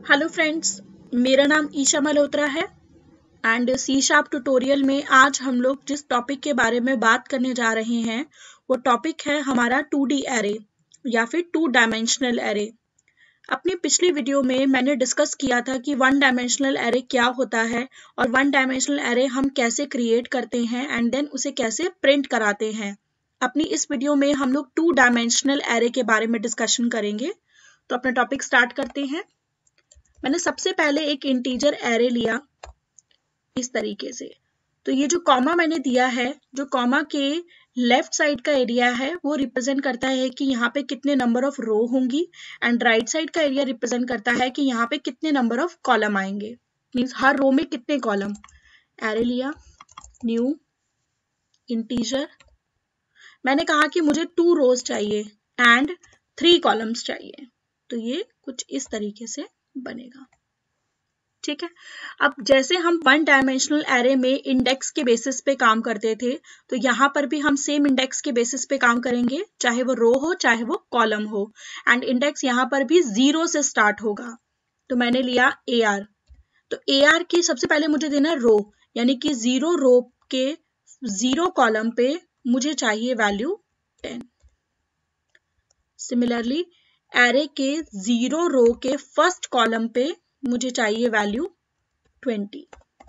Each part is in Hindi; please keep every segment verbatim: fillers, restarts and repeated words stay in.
हेलो फ्रेंड्स, मेरा नाम ईशा मल्होत्रा है एंड सी शार्प ट्यूटोरियल में आज हम लोग जिस टॉपिक के बारे में बात करने जा रहे हैं वो टॉपिक है हमारा टू डी एरे या फिर टू डायमेंशनल एरे। अपनी पिछली वीडियो में मैंने डिस्कस किया था कि वन डायमेंशनल एरे क्या होता है और वन डायमेंशनल एरे हम कैसे क्रिएट करते हैं एंड देन उसे कैसे प्रिंट कराते हैं। अपनी इस वीडियो में हम लोग टू डायमेंशनल एरे के बारे में डिस्कशन करेंगे। तो अपना टॉपिक स्टार्ट करते हैं। मैंने सबसे पहले एक इंटीजर एरे लिया इस तरीके से। तो ये जो कॉमा मैंने दिया है, जो कॉमा के लेफ्ट साइड का एरिया है वो रिप्रेजेंट करता है कि यहाँ पे कितने नंबर ऑफ रो होंगी एंड राइट साइड का एरिया रिप्रेजेंट करता है कि यहाँ पे कितने नंबर ऑफ कॉलम आएंगे, मीन्स हर रो में कितने कॉलम। एरे लिया, न्यू इंटीजर, मैंने कहा कि मुझे टू रोज चाहिए एंड थ्री कॉलम्स चाहिए। तो ये कुछ इस तरीके से बनेगा, ठीक है। अब जैसे हम वन डायमेंशनल एरे में इंडेक्स के बेसिस पे काम करते थे, तो यहाँ पर भी हम सेम इंडेक्स के बेसिस पे काम करेंगे, चाहे वो रो हो चाहे वो कॉलम हो। एंड इंडेक्स यहाँ पर भी जीरो से स्टार्ट होगा। तो मैंने लिया ए आर। तो ए आर की सबसे पहले मुझे देना रो, यानी कि जीरो रो के जीरो कॉलम पे मुझे चाहिए वैल्यू टेन। सिमिलरली एरे के जीरो रो के फर्स्ट कॉलम पे मुझे चाहिए वैल्यू ट्वेंटी।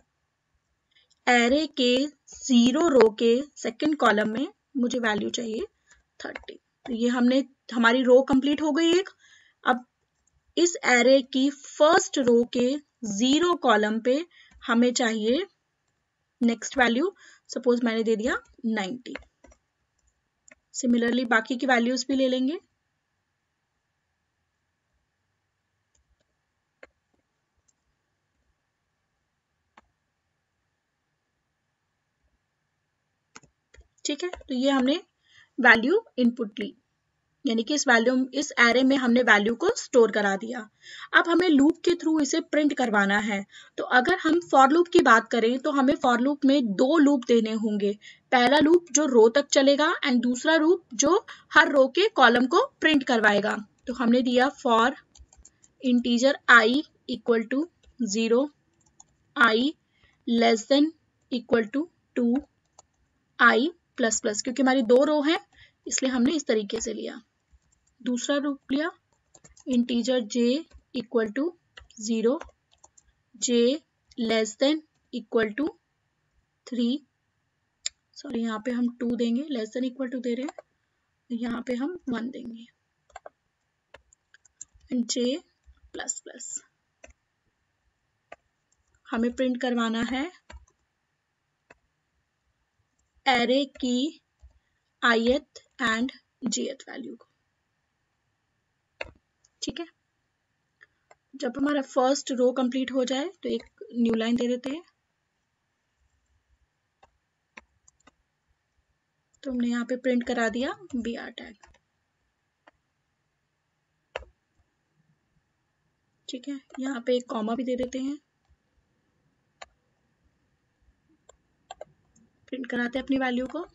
एरे के जीरो रो के सेकंड कॉलम में मुझे वैल्यू चाहिए थर्टी। तो ये हमने हमारी रो कंप्लीट हो गई एक। अब इस एरे की फर्स्ट रो के जीरो कॉलम पे हमें चाहिए नेक्स्ट वैल्यू, सपोज मैंने दे दिया नाइंटी। सिमिलरली बाकी की वैल्यूज भी ले लेंगे। ठीक है, तो ये हमने वैल्यू इनपुट ली, यानी कि इस वैल्यू इस एरे में हमने वैल्यू को स्टोर करा दिया। अब हमें लूप के थ्रू इसे प्रिंट करवाना है। तो अगर हम फॉर लूप की बात करें तो हमें फॉर लूप में दो लूप देने होंगे। पहला लूप जो रो तक चलेगा एंड दूसरा लूप जो हर रो के कॉलम को प्रिंट करवाएगा। तो हमने दिया for integer i equal to zero, i less than equal to two, i plus plus, क्योंकि हमारी दो रो हैं इसलिए हमने इस तरीके से लिया। दूसरा रूप लिया integer j equal to zero, j less than equal to three, sorry यहाँ पे हम टू देंगे, लेस देन इक्वल टू दे रहे हैं, यहाँ पे हम वन देंगे, एंड j प्लस प्लस। हमें प्रिंट करवाना है एरे की ith एंड jth वैल्यू को, ठीक है। जब हमारा फर्स्ट रो कंप्लीट हो जाए तो एक न्यू लाइन दे देते हैं। तो हमने यहाँ पे प्रिंट करा दिया br टैग, ठीक है। यहाँ पे एक कॉमा भी दे देते हैं, प्रिंट कराते हैं अपनी वैल्यू को।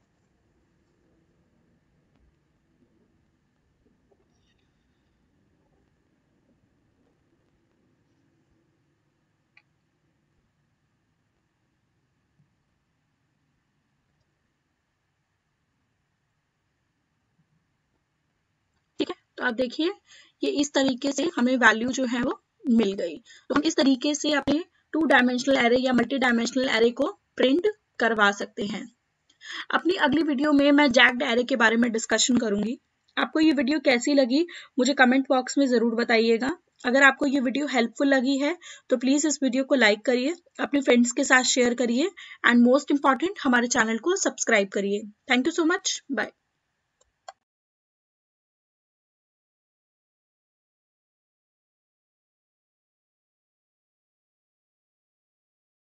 ठीक है, तो आप देखिए ये इस तरीके से हमें वैल्यू जो है वो मिल गई। तो हम इस तरीके से अपने टू डायमेंशनल एरे या मल्टी डायमेंशनल एरे को प्रिंट करवा सकते हैं। अपनी अगली वीडियो में मैं जैक्ड एरे के बारे में डिस्कशन करूंगी। आपको ये वीडियो कैसी लगी मुझे कमेंट बॉक्स में जरूर बताइएगा। अगर आपको ये वीडियो हेल्पफुल लगी है तो प्लीज इस वीडियो को लाइक करिए, अपने फ्रेंड्स के साथ शेयर करिए एंड मोस्ट इंपॉर्टेंट हमारे चैनल को सब्सक्राइब करिए। Thank you so much, bye.